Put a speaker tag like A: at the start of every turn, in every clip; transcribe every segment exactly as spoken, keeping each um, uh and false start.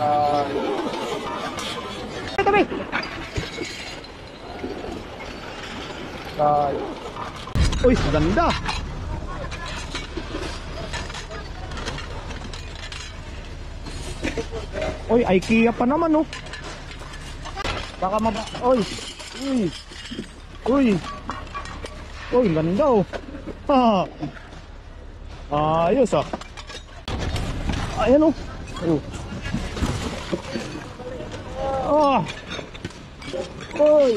A: Tabi. Ay. Uy, ganda. Uy, IKEA pa naman oh. Baka mab... Uy. Uy. Uy. Uy, ganda oh. Ha. Ayos ah. Ayan oh. Oh. Oh. Uy.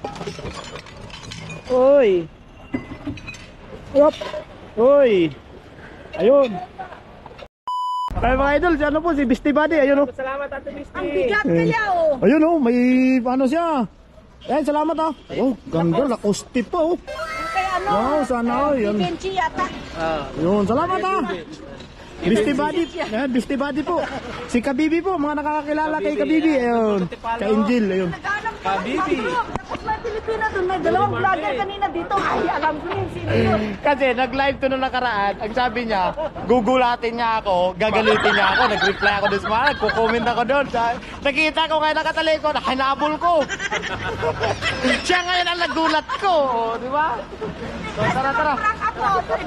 A: Uy. Yup. Uy. Ayun. Kaya mga idol, si ano po, si Beastie Buddy, ayun oh.
B: Salamat Ate Beastie.
C: Ang bigat kaya oh.
A: Ayun oh, may ano siya. Ayan, salamat ah. Oh, ganda, lakoste pa oh.
C: Kaya ano?
A: Wow, sana oh, yun.
C: Benchi yata.
B: Ah.
A: Yun, salamat ah. Beastie Buddy, ayan, Beastie Buddy po. Si Kabibi po, mga nakakakilala kay Kabibi. Ayun, kay Angel, ayun.
B: Kabibi.
C: Tapos may Pilipina doon, may dalawang vlogger kanina dito. Ay, alam ko yun, sino yun?
A: Kasi nag-live to nung nakaraan, ang sabi niya, gugulatin niya ako, gagalitin niya ako, nag-reply ako doon sa mga, nagko-comment ako doon. Nakita ko kaya nakatalikod, hinabol ko. Siya ngayon ang nagulat ko, di ba? So, tara, tara.
C: Prank ako.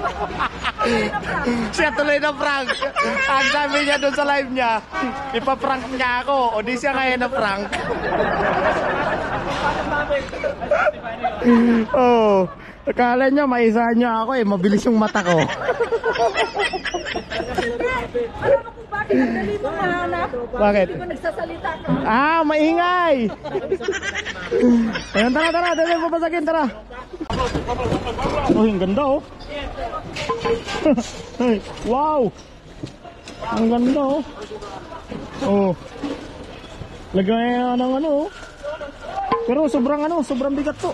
A: Siya tuloy na prank. Ang sabi niya doon sa live niya, ipaprank niya ako, o di siya ngayon na prank. Oh, akala niya maisa niya ako eh, mabilis yung mata ko.
C: Alam mo kung bakit ang dali mo mahanap?
A: Bakit?
C: Hindi ko nagsasalita ka.
A: Ah, maingay. Ayan, tara, tara, tara, papasagin, tara. Oh, ang ganda oh. Wow. Ang ganda oh. Oh. Lagay ng ano oh. Pero sobrang ano, sobrang bigat to.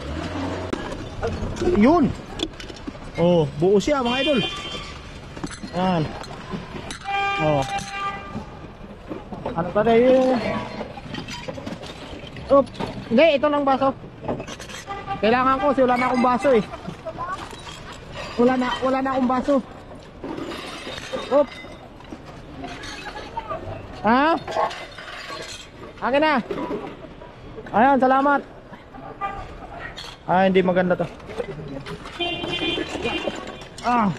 A: Yun. Oh, buo siya mga idol. Yan. Oh. Ano pa tayo? Oh, hindi, ito lang baso. Kailangan ko kasi wala na akong baso eh. Wala na, wala na akong baso. Op. Ha? Akin na. Ayan, salamat. Ah, hindi maganda to. Ah.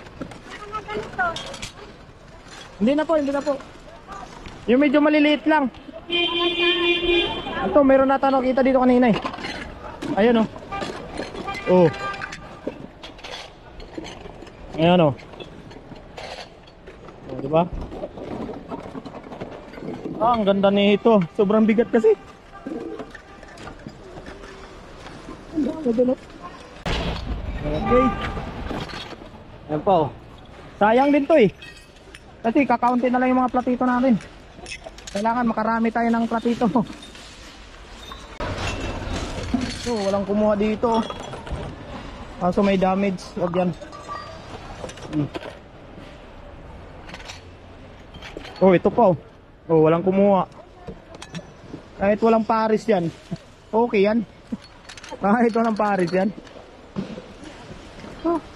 A: Hindi na po, hindi na po. Yung medyo maliliit lang. Ito, meron nata nakita dito kanina eh. Ayun oh. Oh. Ayan oh. Oh, diba? Ah, ang ganda nito. Sobrang bigat kasi. Okay. Ayan po. Sayang din to eh. Kasi kakaunti na lang yung mga platito natin. Kailangan makarami tayo ng platito. So, walang kumuha dito. Kaso may damage. Huwag yan. Hmm. Oh, ito po. Oh, walang kumuha. Kahit walang paris yan. Okay yan. Kahit walang paris yan. Oh.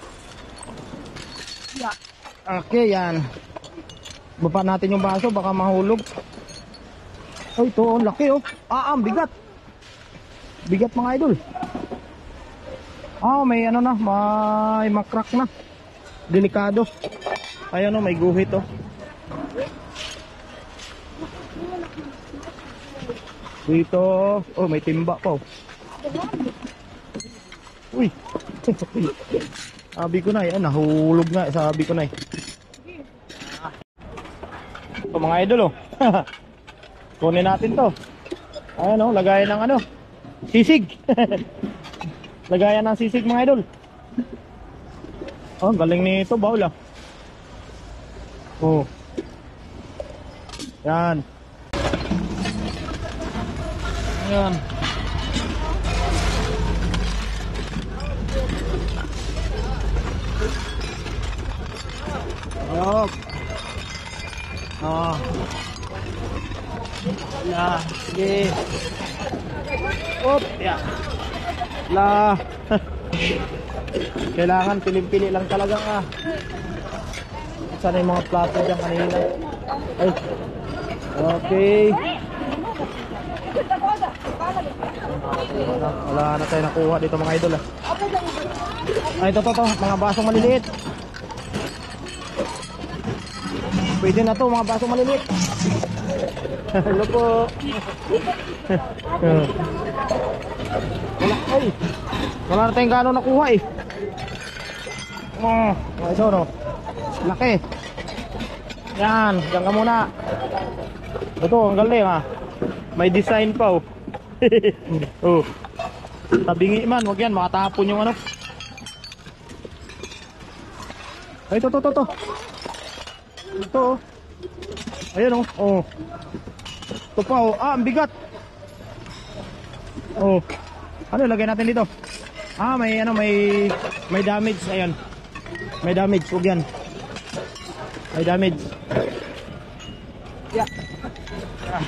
A: Okay, yan. Baba natin yung baso, baka mahulog. Oh, ito, oh, laki oh. Ah, ang bigat. Bigat mga idol. Ah, may ano na, may makrak na. Delikado. Ayan oh, may guhit oh. Dito, oh, may timba pa oh. Uy. Sabi ko na eh, nahulog nga, sabi ko na eh. Ito mga idol oh. Kunin natin to. Ayan oh, lagayan ng ano, sisig. Lagayan ng sisig mga idol. Oh, galing nito, baul ah. Oh. Yan. Yan. Ayok. Oh. La, sige. Op, ya. La. Kailangan piling-pili lang talaga ah. Sana yung mga plato dyan kanina. Ay. Okay. Wala, wala na tayo nakuha dito mga idol ah. Ay, ito to to, mga basong maliliit. Pwede na to, mga basong maliliit. Hello po. Wala, ay. Wala na tayong gano'n nakuha eh. Oh, ito no. Laki. Yan, diyan ka muna. Ito, ang galing ah. May design pa oh. Oh. Tabingi man, wag yan, makatapon yung ano. Ay, ito, ito, ito, ito. Ito oh. Ayan oh. Oh. Ito pa oh. Ah, ang bigat. Oh. Ano lagay natin dito? Ah, may ano, may may damage, ayan. May damage, wag yan. May damage. Yeah. Ah.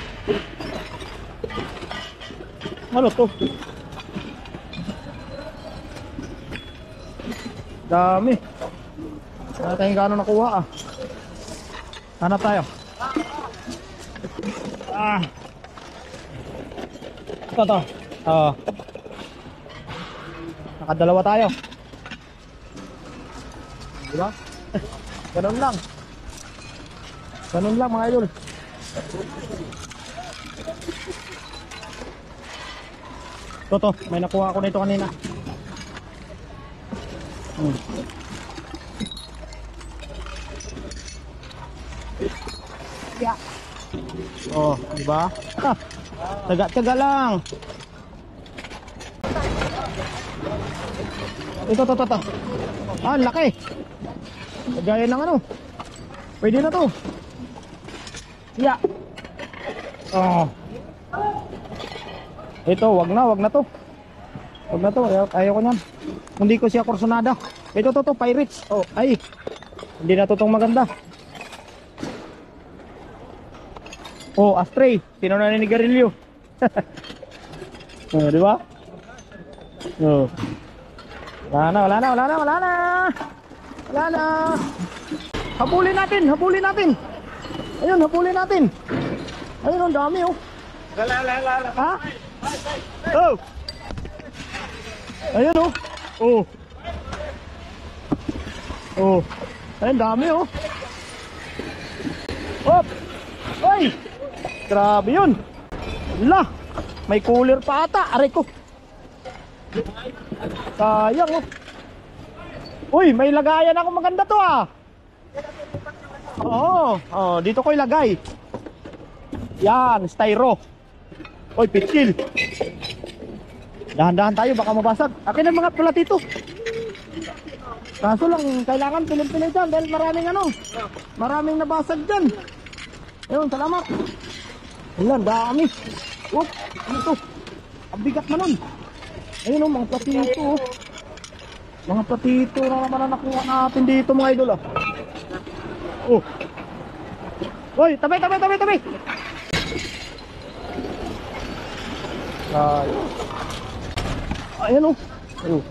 A: Ano to? Dami. Wala tayong gano'n nakuha ah. Hanap tayo. Ah. Ito to. Oo. Nakadalawa tayo. Diba? Ganun lang. Ganun lang mga idol. Toto, may nakuha ako nito kanina. Hmm. Yeah. Oh, di ba? Ah, taga-taga lang. Ito, to, to, to. Ah, laki. Gaya ng ano. Pwede na to. Yeah. Oh. Ito, wag na, wag na to. Wag na to, ayaw, ayaw ko nyan. Hindi ko siya kursonada. Ito to to, pirates. Oh, ay. Hindi na to tong maganda. Oh, astray. Sino na ninigarilyo? Oh, di ba? Oh. Wala na, wala na, wala na, wala na. Wala na. Habulin natin, habulin natin. Ayun, habulin natin. Ayun, ang dami oh.
B: Lala, lala, lala.
A: Ha? Oh. Ayun oh. Oh. Oh. Ayun, dami oh. Hop. Ay. Grabe yun. La. May cooler pa ata. Aray ko. Sayang oh. Uy, may lagayan ako maganda to ah. Oo. Oh, dito ko ilagay. Yan, styro. Oy, pitsil. Dahan-dahan tayo, baka mabasag. Akin ang mga pula dito. Kaso lang, kailangan pilin-pilin dyan dahil maraming ano. Maraming nabasag dyan. Ayun, salamat. Ayan, dami. Oh, ano to? Ang bigat na nun. Ayun oh, mga platito oh. Mga platito na naman na nakuha natin dito mga idol ah. Oh. Oy, tabi, tabi, tabi, tabi. Ay. Ayan oh. Oh.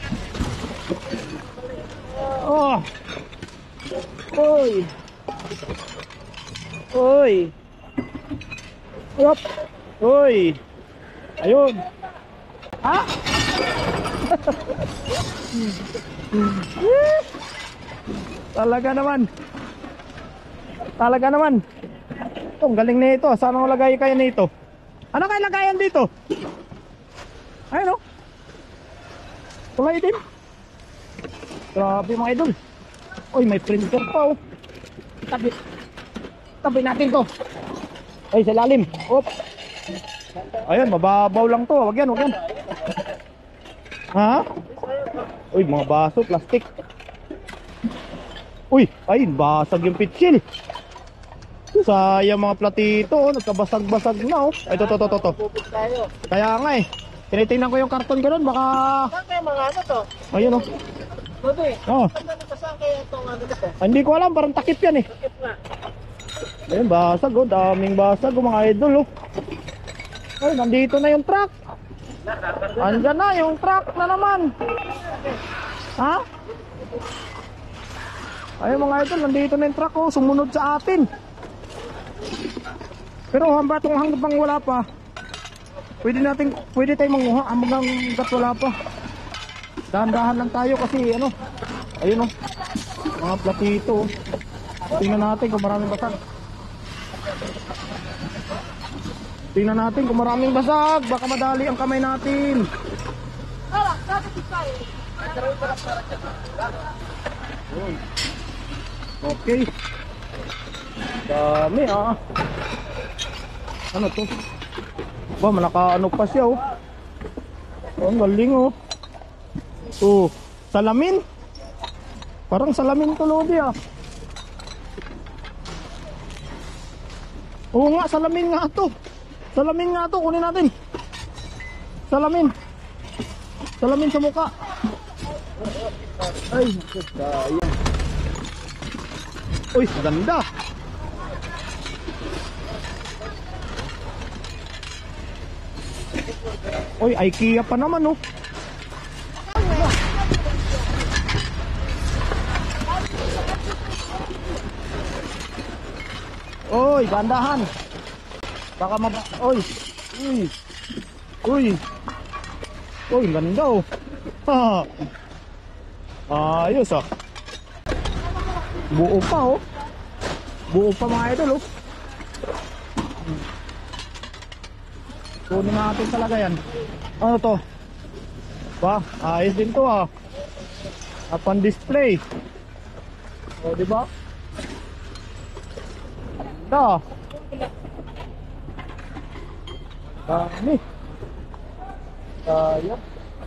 A: Oh. Oy. Oy. Yup. Oy. Ayun. Ha? Talaga naman. Talaga naman. Ito, ang galing na ito. Saan ang lagay kayo nito? Ano kayo lagayan dito? Ayun o. Kulay itim. Grabe mga idol. Uy, may printer pa oh. Tabi. Tabi natin to. Ay, sa lalim. Op. Ayun, mababaw lang to. Wag yan, wag yan. Ha? Uy, mga baso, plastic. Uy, ay, basag yung pitsil. Sayang mga platito, oh. Nagkabasag-basag na, oh. Ay, to, to, to, to, to. Kaya nga eh. Tinitingnan ko yung karton ko doon, baka...
B: Saan kayo mga ano to?
A: Ayun, oh.
B: Dodoy,
A: Oh.
B: saan kayo itong ano to?
A: Ah, hindi ko alam, parang takip yan eh.
B: Takip na.
A: Ayun, basag, oh. Daming basag, oh, mga idol, oh. Ay, nandito na yung truck. Andyan na yung truck na naman. Ha? Ayun mga idol, nandito na yung truck, oh. Sumunod sa atin. Pero hanggang hanggang wala pa, pwede natin, pwede tayong manguha hanggang hanggang wala pa. Dahan-dahan lang tayo kasi ano, ayun oh, mga platito. Tingnan natin kung maraming basag. Tingnan natin kung maraming basag, baka madali ang kamay natin. Okay. Dami ah. Ano to? Ba, malaka ano pa siya oh. Oh, ang galing oh. Oh, salamin. Parang salamin to Lodi ah. Oo nga, salamin nga to. Salamin nga to, kunin natin. Salamin. Salamin sa mukha. Ay, sayang. Uy, ganda. Uy, IKEA pa naman oh. Uy, gandahan. Baka maba... Uy. Uy. Uy. Uy, ganda oh. Ha. Ayos ah. Buo pa oh. Buo pa mga idol oh. Kunin natin talaga yan. Ano to? Ba, ayos din to ah. Upon display. O, di ba? Ganda. Dami. Sayang.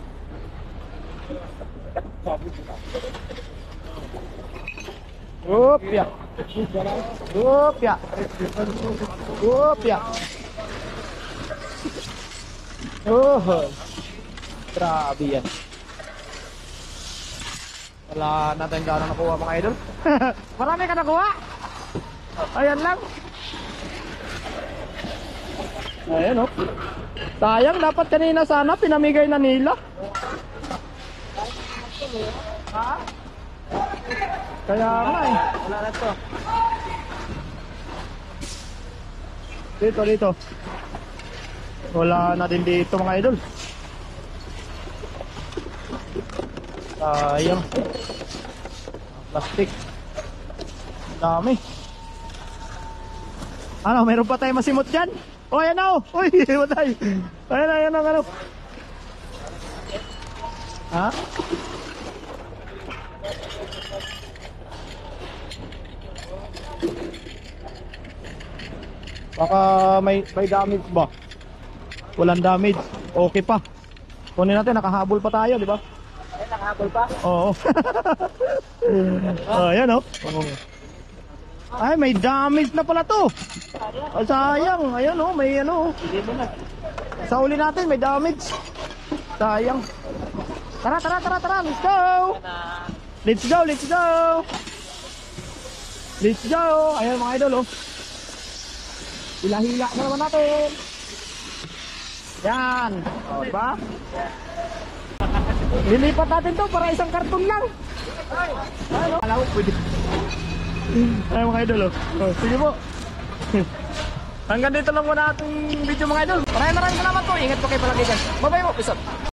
A: Upya. Upya. Upya. Oh, grabe yan. Wala natin gano'ng nakuha mga idol. Marami ka nakuha? Ayan lang. Ayan oh. Sayang, dapat kanina sana pinamigay na nila. Ha? Kaya nga eh.
B: Wala na to.
A: Dito, dito. Wala na din dito mga idol. Sayang. Plastic. Dami. Ano, meron pa tayo masimot dyan? O, ayan na o. Uy, matay. Ayan na, ayan na, ano. Ha? Baka may, may damage ba? Walang damage. Okay pa. Kunin natin, nakahabol pa tayo, di ba?
B: Ay, nakahabol pa?
A: Oo. Oh, ayan oh. Ay, may damage na pala to. Oh, sayang. Ayan oh, may ano.
B: Hindi mo na.
A: Sa uli natin, may damage. Sayang. Tara, tara, tara, tara. Let's go. Let's go, let's go. Let's go. Ayan mga idol oh. Hila-hila na naman natin. Yan. O, diba? Lilipat natin to para isang karton lang. Ay, alam mo, pwede. Ay, mga idol, oh. Oh, sige po. Hanggang dito lang muna ating video mga idol. Maraming maraming salamat po. Ingat po kayo palagi dyan. Bye-bye po. Peace out.